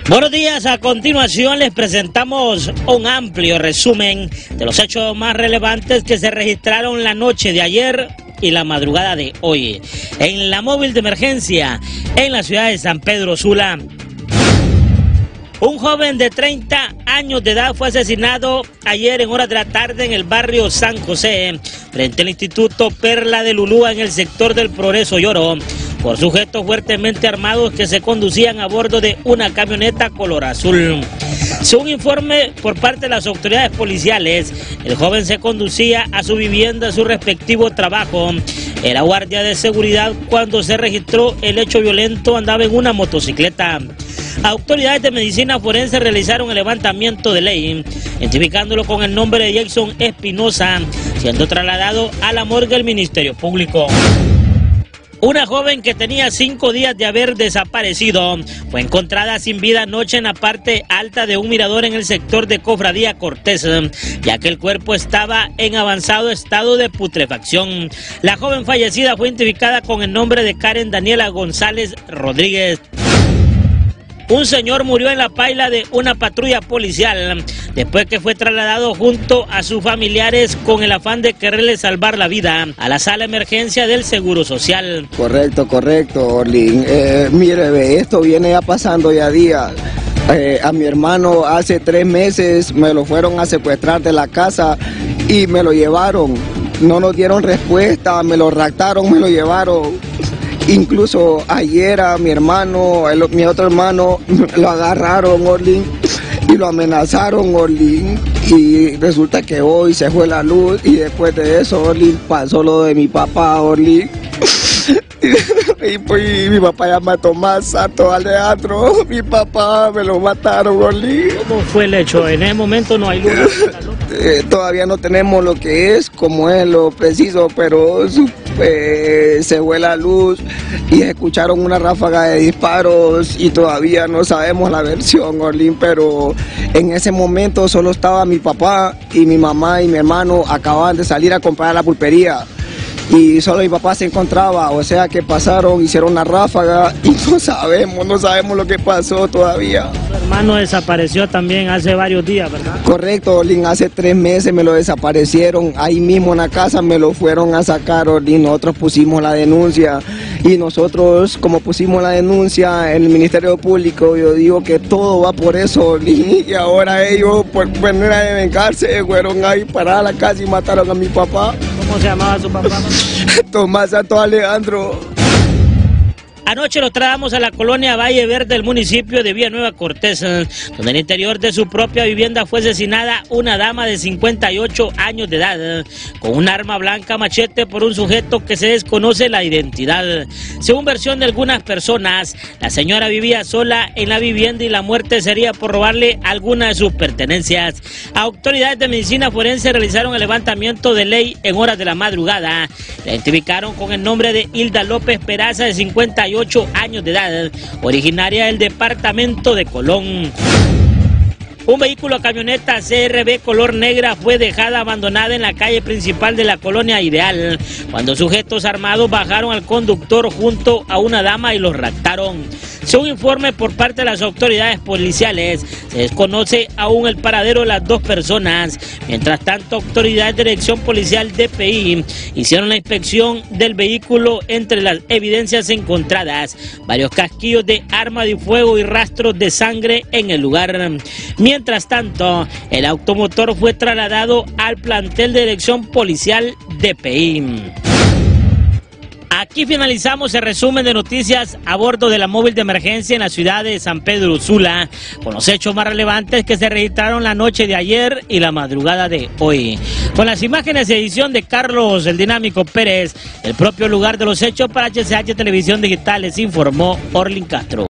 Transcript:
Buenos días, a continuación les presentamos un amplio resumen de los hechos más relevantes que se registraron la noche de ayer y la madrugada de hoy en la móvil de emergencia en la ciudad de San Pedro Sula. Un joven de 30 años de edad fue asesinado ayer en horas de la tarde en el barrio San José, frente al Instituto Perla de Lulúa en el sector del Progreso Lloro, por sujetos fuertemente armados que se conducían a bordo de una camioneta color azul. Según informe por parte de las autoridades policiales, el joven se conducía a su vivienda, a su respectivo trabajo. Era guardia de seguridad cuando se registró el hecho violento, andaba en una motocicleta. Autoridades de medicina forense realizaron el levantamiento de ley, identificándolo con el nombre de Jackson Espinosa, siendo trasladado a la morgue del Ministerio Público. Una joven que tenía 5 días de haber desaparecido fue encontrada sin vida anoche en la parte alta de un mirador en el sector de Cofradía Cortés, ya que el cuerpo estaba en avanzado estado de putrefacción. La joven fallecida fue identificada con el nombre de Karen Daniela González Rodríguez. Un señor murió en la paila de una patrulla policial después que fue trasladado junto a sus familiares con el afán de quererle salvar la vida a la sala de emergencia del Seguro Social. Correcto, Orlin. Mire, ve, esto viene ya pasando ya días. A mi hermano hace 3 meses me lo fueron a secuestrar de la casa y me lo llevaron. No nos dieron respuesta, me lo raptaron, me lo llevaron. Incluso ayer a mi hermano, mi otro hermano, lo agarraron, Orlin, y lo amenazaron, Orlin, y resulta que hoy se fue la luz y después de eso, Orlin, pasó lo de mi papá, Orlin. Y pues mi papá ya mató más Santo Alejandro, mi papá me lo mataron, Orlin. ¿Cómo fue el hecho? En ese momento no hay luz. Todavía no tenemos lo que es, como es lo preciso, pero se fue la luz y escucharon una ráfaga de disparos y todavía no sabemos la versión, Orlin, pero en ese momento solo estaba mi papá y mi mamá y mi hermano acababan de salir a comprar a la pulpería. Y solo mi papá se encontraba, o sea que pasaron, hicieron una ráfaga y no sabemos lo que pasó todavía. Tu hermano desapareció también hace varios días, ¿verdad? Correcto, Orlin, hace 3 meses me lo desaparecieron, ahí mismo en la casa me lo fueron a sacar, Orlin, nosotros pusimos la denuncia y nosotros como pusimos la denuncia en el Ministerio Público, yo digo que todo va por eso, Orlin, y ahora ellos por manera de vengarse fueron ahí para la casa y mataron a mi papá. ¿Cómo se llamaba su papá? Tomás Santo Alejandro. Anoche lo trasladamos a la colonia Valle Verde del municipio de Villanueva Cortés, donde en el interior de su propia vivienda fue asesinada una dama de 58 años de edad, con un arma blanca machete por un sujeto que se desconoce la identidad. Según versión de algunas personas, la señora vivía sola en la vivienda y la muerte sería por robarle alguna de sus pertenencias. Autoridades de medicina forense realizaron el levantamiento de ley en horas de la madrugada. La identificaron con el nombre de Hilda López Peraza, de 58 años de edad, originaria del departamento de Colón. Un vehículo camioneta CRB color negra fue dejada abandonada en la calle principal de la colonia Ideal, cuando sujetos armados bajaron al conductor junto a una dama y los raptaron. Según informe por parte de las autoridades policiales, se desconoce aún el paradero de las 2 personas. Mientras tanto, autoridades de dirección policial DPI hicieron la inspección del vehículo. Entre las evidencias encontradas, varios casquillos de arma de fuego y rastros de sangre en el lugar. Mientras tanto, el automotor fue trasladado al plantel de dirección policial DPI. Aquí finalizamos el resumen de noticias a bordo de la móvil de emergencia en la ciudad de San Pedro Sula, con los hechos más relevantes que se registraron la noche de ayer y la madrugada de hoy. Con las imágenes y edición de Carlos el Dinámico Pérez, el propio lugar de los hechos para HCH Televisión Digital, les informó Orlin Castro.